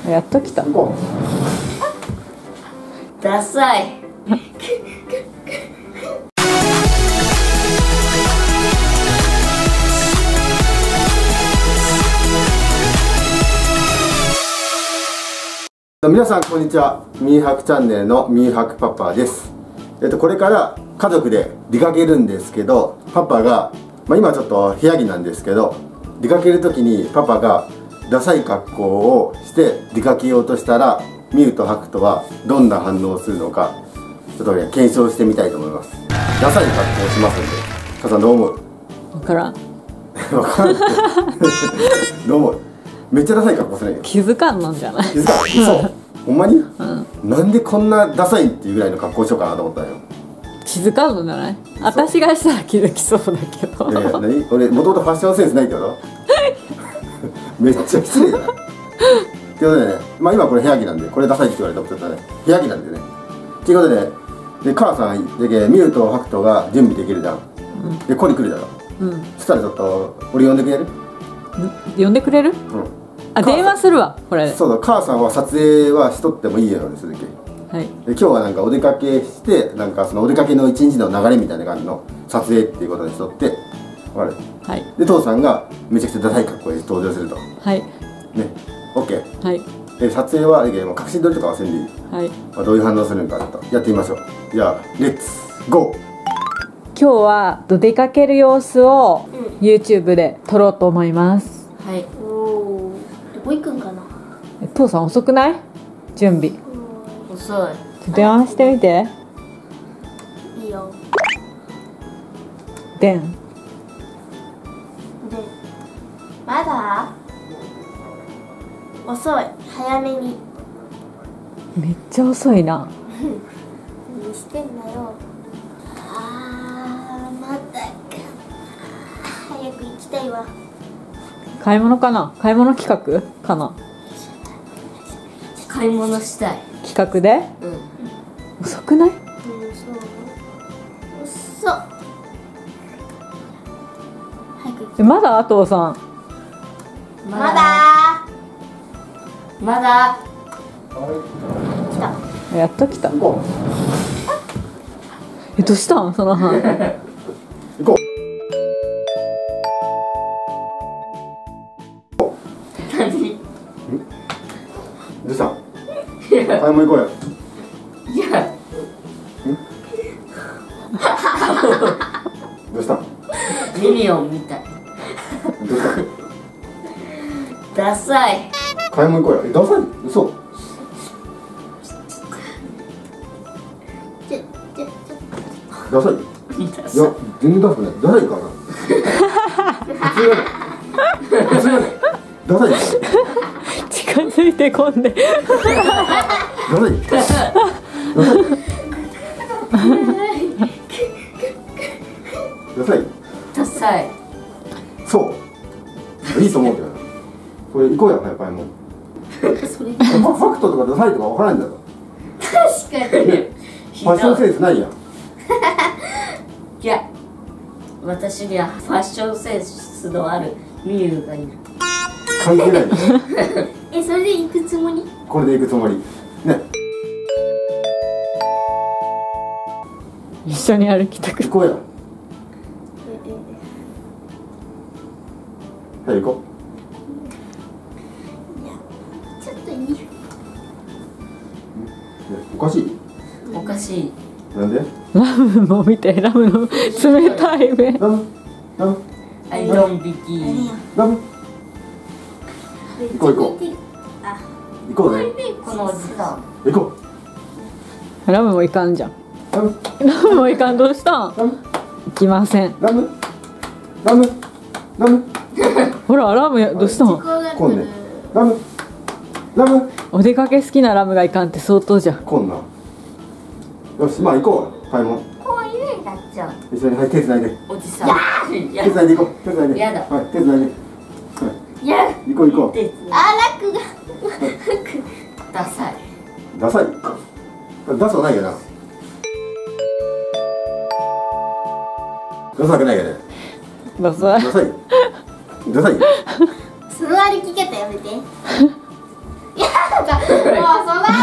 やっときた。 行こダサい。 皆さんこんにちは。ミーハクチャンネルのミーハクパパです。これから家族で出かけるんですけど、パパが、今ちょっと部屋着なんですけど、出かける時にパパがダサい格好をして出かけようとしたら、ミュウとハクトはどんな反応をするのか、ちょっとね検証してみたいと思います。ダサい格好をしますんで、母さんどう思う？ 分からん。 分からんってどう思う？めっちゃダサい格好するんよ。 気づかんのんじゃない？ 気づかん。そうほんまに、なんでこんなダサいっていうぐらいの格好しようかなと思ったんよ。 気づかんのじゃない？私がしたら気づきそうだけど。 何？俺もともとファッションセンスないけどめっちゃ失礼だな。ということでね、今これ部屋着なんで、これダサいって言われたことだね、部屋着なんでね。ということで、母さんでミュウとハクトが準備できるじゃん。でここに来るだろ。そしたらちょっと俺呼んでくれる？ 呼んでくれる？あ、電話するわこれで。 そうだ、母さんは撮影はしとってもいいようにするけ。 はい。 で今日はなんかお出かけして、なんかそのお出かけの一日の流れみたいな感じの撮影っていうことにしとって、わかる？ はい。 で父さんがめちゃくちゃダサい格好で登場すると。 はい。 ね、オッケー。 はい。 で撮影はもう隠し撮りとかはせんでいい。 はい。 どういう反応するのかちょっとやってみましょう。じゃあレッツゴー。 今日は出かける様子を YouTube で撮ろうと思います。 はい。おお。どこ行くんかな。 父さん遅くない？準備。 遅い。 電話してみて。 いいよ。 でん。 で。まだ。遅い。早めに。 めっちゃ遅いな。 何してんだよ。まだか。早く行きたいわ。 買い物かな？買い物企画かな？ 買い物したい。 企画で？遅くない？ そう。遅っ。早く行きまだ父さん。 まだ。まだ。来た。 やっと来た。 行こどうしたんその班。 う。行こう。 何？ どうした？買い物行こうよ。 いや。 どうした？ ミニオンみたい。 どうした？ ダサい。 買い物行こうよ。ダサい？嘘。ダサい？いや全然ダサくない。ダサいからな。普通やね。普通やね。ダサい。 近づいてこんで。 ダサい。ダサい。ダサい。 ダサい。 そう。いいと思うけどな。これ行こうよ、買い物。 それファクトとかダサいとか分からないんだよ。 確かに。 ファッションセンスないやん。 いや、私にはファッションセンスのあるミユがいる。 関係ないよ。 それで行くつもり？ これで行くつもり。ね。 一緒に歩きたく。 行こうよ。はい、行こちょっといい？ う。おかしい？ おかしい。 なんで？ ラムも見て、ラムの冷たい目。 ラム？ラム？ アイドンビキー。 ラム？行こう行こう。行こうね。 このおじさん。 行こラムも行かんじゃん。 う。ラム？ ラムも行かん。どうしたん？ ラム？ 行きません。 ラム？ラム？ラム？ ほら、ラムどうしたん？ こんね。ラム？ラム？ お出かけ好きなラムが行かんって相当じゃん。 こんな。よし、行こう。買い物。 こういうなっちゃう。 一緒に、はい、手つないで。 おじさん。 手つないで行こう。手つないで。 やだはい、手つないで。 いや。 行こう行こう。 楽が。ダサい。 ダサい。ダサないよな。ダサくないよね。 ダサい。 ダサい。ダサい。 その歩き方やめて。いやダ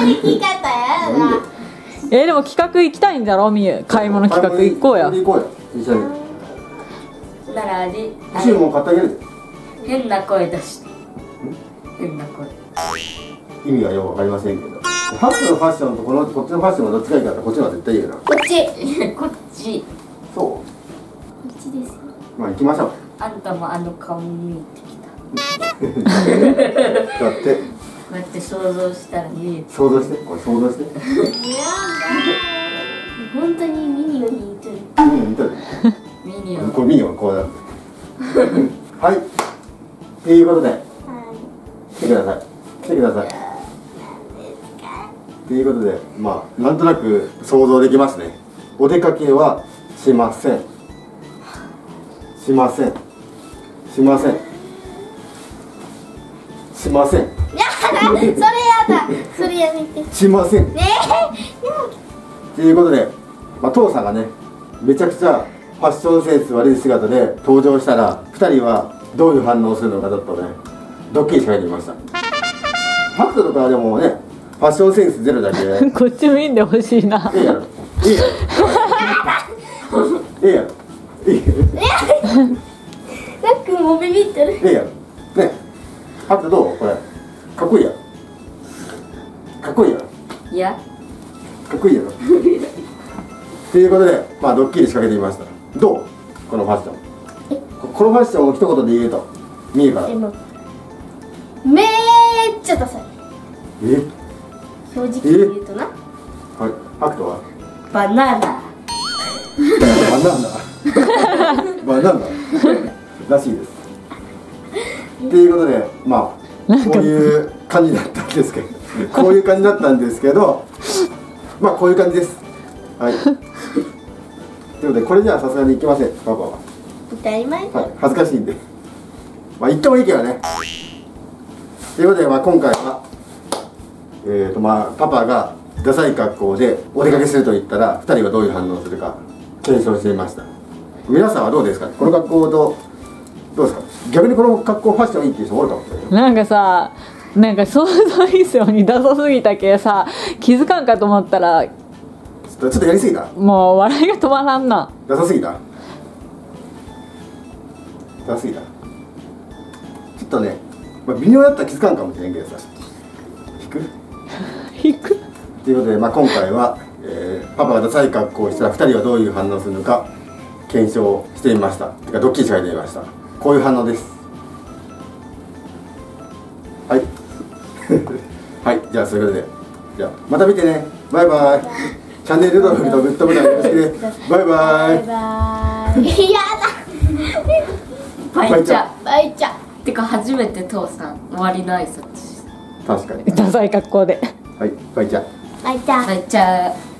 き方やだ。 でも企画行きたいんだろみゆ。買い物企画行こうや。 行こうよ一緒に。 ならあれ欲しいもん買ってあげるで。 変な声出して。変な声。 意味はよくわかりませんけど。ハックのファッションとこっちのファッションはどっちがいいかってこっちの方が絶対いいよな。 こっち。 こっち。 そこっちですよ。 う。まあ行きましょう。 あんたもあの顔に見えてきた。 だってこうやって想像したら見えて。 想像してこれ想像して。 本当にミニオンに似てる。 見てる。 ミニオン。 これミニオンこうやって。はい。ということで来てください。来てください。ということでまあなんとなく想像できますね。お出かけはしません。しません。しません。しません。 やだ。それやだ。それやめて。 しません。 ねということで、まあ、父さんがねめちゃくちゃファッションセンス悪い姿で登場したら2人はどういう反応をするのかちょっとねドッキリ仕掛けてみました。ファクトとかでもねファッションセンスゼロだけこっち見んでほしいな。 ええやろええやろええやろええやろなっくんもビビってる。 ええやろねファクトどうこれかっこいいやろかっこいいやろいや。 かっこいいやろということでまあドッキリ仕掛けてみました。どうこのファッションこのファッションを一言で言うと見えからでもめっちゃダサい。 え正直言うとな。 はいファクトはバナナ。 バナナバナナらしいです。ということでまあこういう感じだったんですけどこういう感じだったんですけどまあこういう感じです。はいということでこれじゃあさすがにいけませんパパは。 当たり前だ。 はい恥ずかしいんでまあ言ってもいいけどね。ということでまあ今回はまあパパがダサい格好でお出かけすると言ったら2人はどういう反応をするか検証してみました。皆さんはどうですかこの格好とどうですか逆にこの格好ファッションいいっていう人多いかもしれないけどなんかさ、なんか想像以上にダサすぎたけさ気づかんかと思ったらちょっとやりすぎたもう笑いが止まらんな。 ダサすぎたダサすぎたちょっとね、まあ、微妙だったら気づかんかもしれんけどさ引く引く。 ということで、まあ、今回は、パパがダサい格好をしたら2人はどういう反応するのか検証してみました。てかドッキリ仕掛けてみました。こういう反応です。はいはいじゃあそういうことでじゃあまた見てねバイバイチャンネル登録とグッドボタンよろしくねバイバイバイバイ。やバイチャ。 だ。バイチャ。 てか初めて父さん終わりの挨拶。 確かにダサい格好で。 はいバイチャバイチャ。 バイチャ。